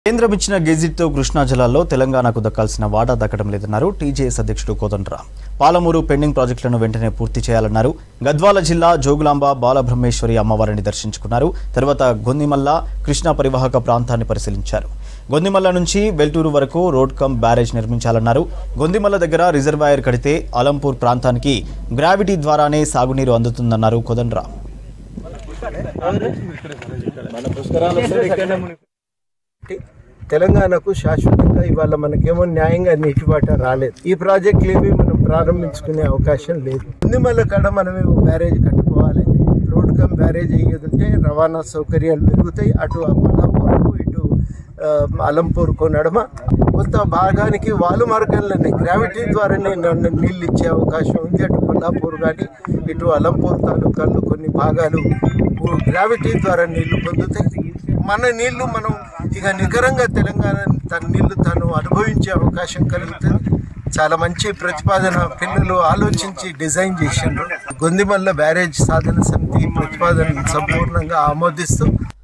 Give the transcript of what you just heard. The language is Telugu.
కేంద్రం ఇచ్చిన గెజిట్తో కృష్ణా జిల్లాలో తెలంగాణకు దక్కాల్సిన వాటా దక్కడం లేదన్నారు టీజేఎస్ అధ్యక్షుడు కోదండరాం. పాలమూరు పెండింగ్ ప్రాజెక్టులను వెంటనే పూర్తి చేయాలన్నారు. గద్వాల జిల్లా జోగులాంబ బాలబ్రహ్మేశ్వరి అమ్మవారిని దర్శించుకున్నారు. తర్వాత గొందిమల్ల కృష్ణా పరివాహక ప్రాంతాన్ని పరిశీలించారు. గొందిమల్ల నుంచి వెల్టూరు వరకు రోడ్ కమ్ బ్యారేజ్ నిర్మించాలన్నారు. గొందిమల్ల దగ్గర రిజర్వాయర్ కడితే అలంపూర్ ప్రాంతానికి గ్రావిటీ ద్వారానే సాగునీరు అందుతుందన్నారు కోదండరాం. తెలంగాణకు శాశ్వతంగా ఇవాళ మనకేమో న్యాయంగా నీటి వాటా రాలేదు. ఈ ప్రాజెక్టులు ఏవి మనం ప్రారంభించుకునే అవకాశం లేదు. గొందిమల్ల కాడ మనమేమో బ్యారేజ్ కట్టుకోవాలి. రోడ్ కమ్ బ్యారేజ్ అయ్యేది ఉంటే రవాణా సౌకర్యాలు పెరుగుతాయి. అటు కొల్లాపూర్కు ఇటు అలంపూర్కు నడుమ కొంత భాగానికి వాలు మార్గాలన్నీ గ్రావిటీ ద్వారానే నీళ్ళు ఇచ్చే అవకాశం ఉంది. అటు కొల్లాపూర్ కానీ ఇటు అలంపూర్ తాలూకాల్లో కొన్ని భాగాలు గ్రావిటీ ద్వారా నీళ్లు పొందుతాయి. మన నీళ్లు మనం ఇక నికరంగా తెలంగాణ తన నీళ్లు తాను అనుభవించే అవకాశం కలుగుతుంది. చాలా మంచి ప్రతిపాదన పిల్లలు ఆలోచించి డిజైన్ చేసిండ్రు. గొందిమల్ల బ్యారేజ్ సాధన సమితి ప్రతిపాదనను సంపూర్ణంగా ఆమోదిస్తూ